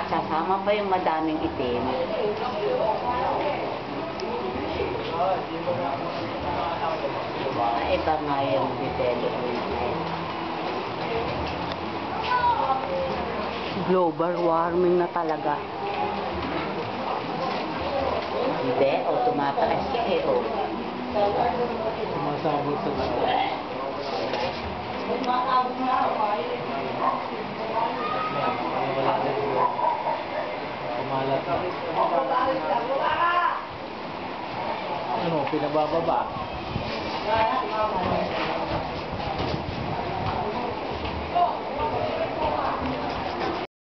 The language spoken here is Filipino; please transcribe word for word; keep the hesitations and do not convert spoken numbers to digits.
Sasama pa yung madaming itim. Ah, iba nga yung development. Global warming na talaga. Hindi, o tumataas siya eh, o. Sumasabot sa taas. Kumalat na. Ano, pinabababa?